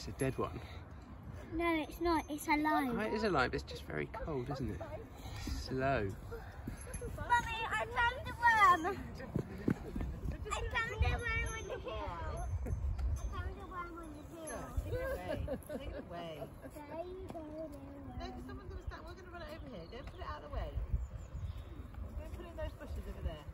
it's a dead one. No, it's not. It's alive. Oh, it is alive. It's just very cold, isn't it? Slow. Mummy, I found the worm. I found the worm on the hill. I found the worm on the hill. Take it away. Take it away. There you go. No, someone's going to start. We're going to run it over here. Go put it out of the way. Go put it in those bushes over there.